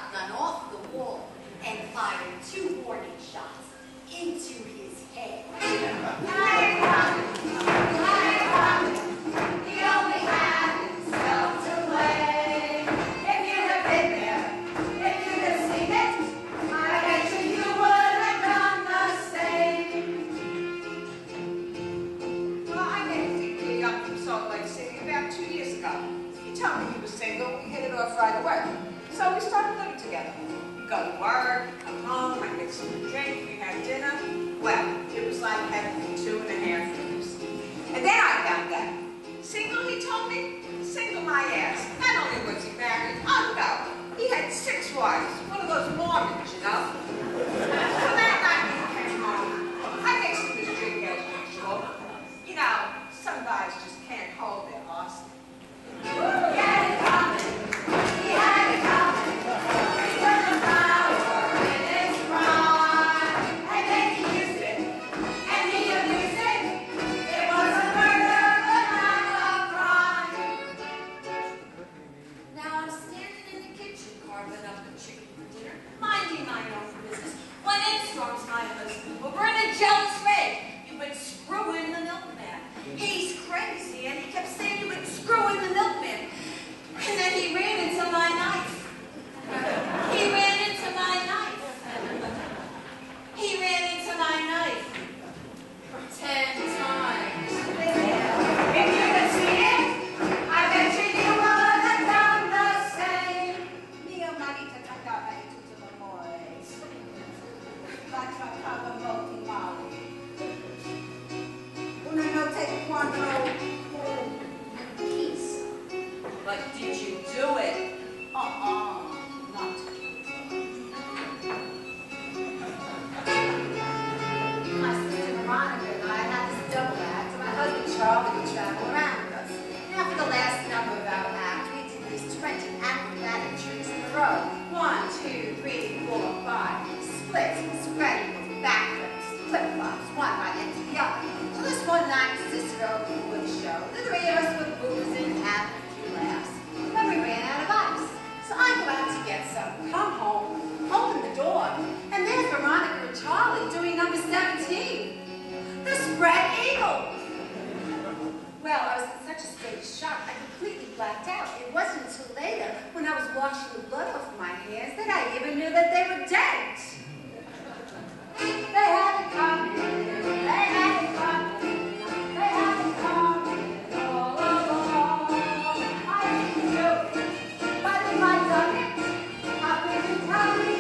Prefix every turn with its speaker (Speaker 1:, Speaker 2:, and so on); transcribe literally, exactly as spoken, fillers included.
Speaker 1: shotgun off the wall and fired two warning shots into his head. Hey, Robin! Hey, Robin! He only had himself to blame. If you'd have been there, if you'd have seen it, I bet you you would have done the same.
Speaker 2: Well, I met Dickie up from Salt Lake City about two years ago. He told me he was single. We hit it off right away. So we started living together. We go to work, come home, I mix him a drink, we had dinner. Well, it was like heaven for two and a half years. And then I found out. Single, he told me? Single my ass. Not only was he married, oh no, he had six wives. One of those Mormons, you know? So that night he came home. I mixed him his drink as usual. You know, some guys just can't hold their horse.
Speaker 1: He had it coming. He had it coming. He turned the power in his prime. And then he used it. And he abused it. It was a murder, but not a crime. Now I'm standing in the kitchen carving up a chicken for dinner, minding my own business, when in storms my husband over in a jealous rage. You would screw in the milkman. He's crazy, and he kept saying you would screw in the milkman. And then he ran into my knife. He ran into my knife. He ran into my knife. Ten times. If you'd have seen it, I bet you you would have done the same.
Speaker 2: Mio marito trattava di tutto l'amore. La trattava molto male. Una notte quando
Speaker 1: Peace. But did you do it?
Speaker 2: Uh-uh, not.
Speaker 1: My sister Veronica and I had this double act. My husband Charlie would travel around with us. Now for the last number of our act, we did these twenty acrobatic tricks in a row. One, two, three, four, five. Splits, spreading with backflips, flip-flops, one right into the other. So this one night, sister opened with a show. The three of us were boozing and having a few laughs. Then we ran out of ice. So I go out to get some, come home, open the door, and there's Veronica and Charlie doing number seventeen. The spread eagle. Well, I was in such a state of shock, I completely blacked out. It wasn't until later, when I was washing the blood off my hands, that I even knew that they were dead. They had it coming. They had it coming. They had it coming all along. I didn't do it, but if I'd done it, I couldn't tell you.